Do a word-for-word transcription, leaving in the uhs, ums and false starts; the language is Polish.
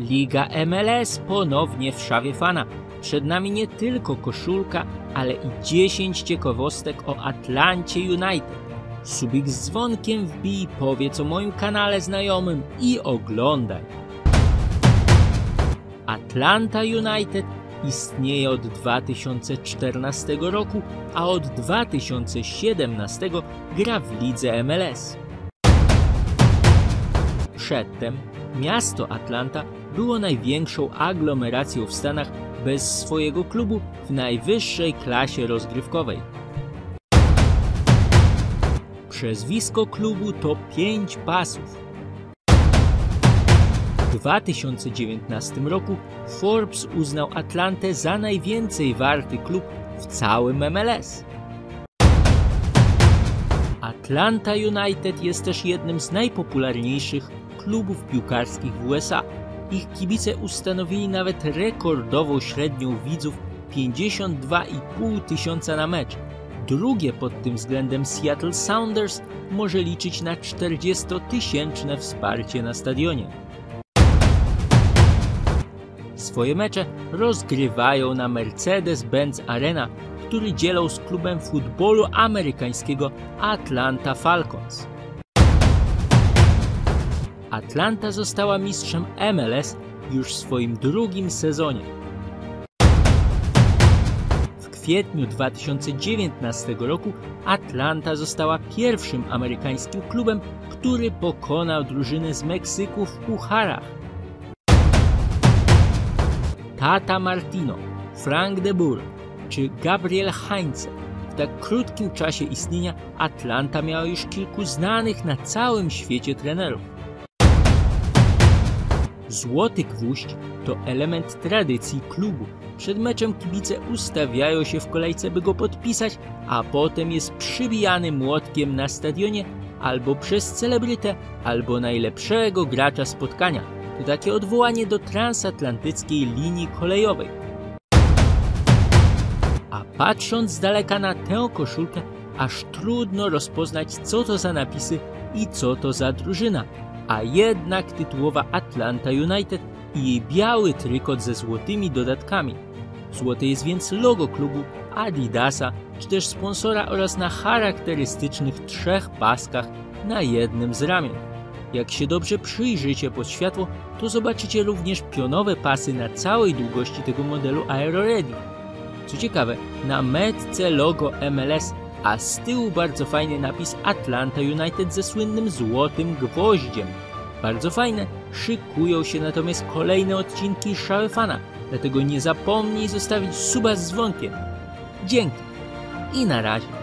Liga M L S ponownie w szafie fana. Przed nami nie tylko koszulka, ale i dziesięć ciekawostek o Atlancie United. Subik z dzwonkiem wbij, powiedz o moim kanale znajomym i oglądaj. Atlanta United istnieje od dwa tysiące czternastego roku, a od dwa tysiące siedemnastego gra w lidze M L S. Przedtem miasto Atlanta było największą aglomeracją w Stanach bez swojego klubu w najwyższej klasie rozgrywkowej. Przezwisko klubu to pięć pasów. W dwa tysiące dziewiętnastym roku Forbes uznał Atlantę za najwięcej warty klub w całym M L S. Atlanta United jest też jednym z najpopularniejszych klubów piłkarskich w U S A. Ich kibice ustanowili nawet rekordową średnią widzów pięćdziesiąt dwa i pół tysiąca na mecz. Drugie pod tym względem Seattle Sounders może liczyć na czterdziestotysięczne wsparcie na stadionie. Swoje mecze rozgrywają na Mercedes-Benz Arena, który dzielą z klubem futbolu amerykańskiego Atlanta Falcons. Atlanta została mistrzem M L S już w swoim drugim sezonie. W kwietniu dwa tysiące dziewiętnastego roku Atlanta została pierwszym amerykańskim klubem, który pokonał drużynę z Meksyku w pucharach. Tata Martino, Frank de Boer czy Gabriel Heinze. W tak krótkim czasie istnienia Atlanta miała już kilku znanych na całym świecie trenerów. Złoty gwóźdź to element tradycji klubu. Przed meczem kibice ustawiają się w kolejce, by go podpisać, a potem jest przybijany młotkiem na stadionie albo przez celebrytę, albo najlepszego gracza spotkania. To takie odwołanie do transatlantyckiej linii kolejowej. A patrząc z daleka na tę koszulkę, aż trudno rozpoznać, co to za napisy i co to za drużyna. A jednak tytułowa Atlanta United i jej biały trykot ze złotymi dodatkami. Złote jest więc logo klubu, Adidasa czy też sponsora oraz na charakterystycznych trzech paskach na jednym z ramion. Jak się dobrze przyjrzycie pod światło, to zobaczycie również pionowe pasy na całej długości tego modelu Aero Ready. Co ciekawe, na metce logo M L S, a z tyłu bardzo fajny napis Atlanta United ze słynnym złotym gwoździem. Bardzo fajne, szykują się natomiast kolejne odcinki Szafy Fana, dlatego nie zapomnij zostawić suba z dzwonkiem. Dzięki i na razie.